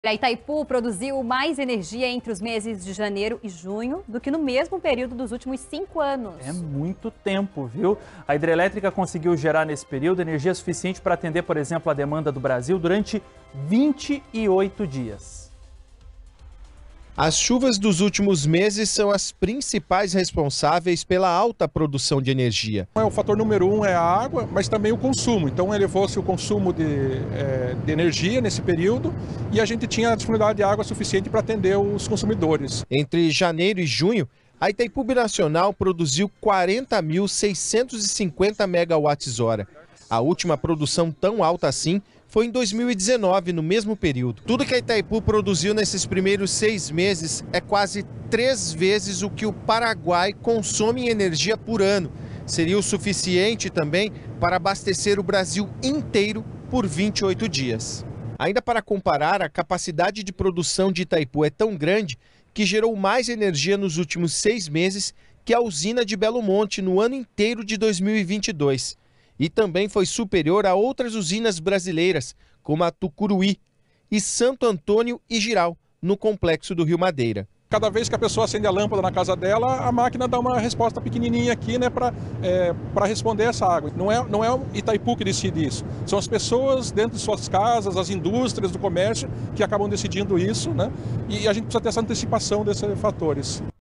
A Itaipu produziu mais energia entre os meses de janeiro e junho do que no mesmo período dos últimos 5 anos. É muito tempo, viu? A hidrelétrica conseguiu gerar nesse período energia suficiente para atender, por exemplo, a demanda do Brasil durante 28 dias. As chuvas dos últimos meses são as principais responsáveis pela alta produção de energia. O fator número 1 é a água, mas também o consumo. Então elevou-se o consumo de energia nesse período e a gente tinha a disponibilidade de água suficiente para atender os consumidores. Entre janeiro e junho, a Itaipu Binacional produziu 40.650 megawatts-hora. A última produção tão alta assim foi em 2019, no mesmo período. Tudo que a Itaipu produziu nesses primeiros 6 meses é quase 3 vezes o que o Paraguai consome em energia por ano. Seria o suficiente também para abastecer o Brasil inteiro por 28 dias. Ainda para comparar, a capacidade de produção de Itaipu é tão grande que gerou mais energia nos últimos 6 meses que a usina de Belo Monte no ano inteiro de 2022. E também foi superior a outras usinas brasileiras, como a Tucuruí e Santo Antônio e Jirau, no complexo do Rio Madeira. Cada vez que a pessoa acende a lâmpada na casa dela, a máquina dá uma resposta pequenininha aqui, né, para responder essa água. Não é o Itaipu que decide isso, são as pessoas dentro de suas casas, as indústrias do comércio que acabam decidindo isso, né? E a gente precisa ter essa antecipação desses fatores.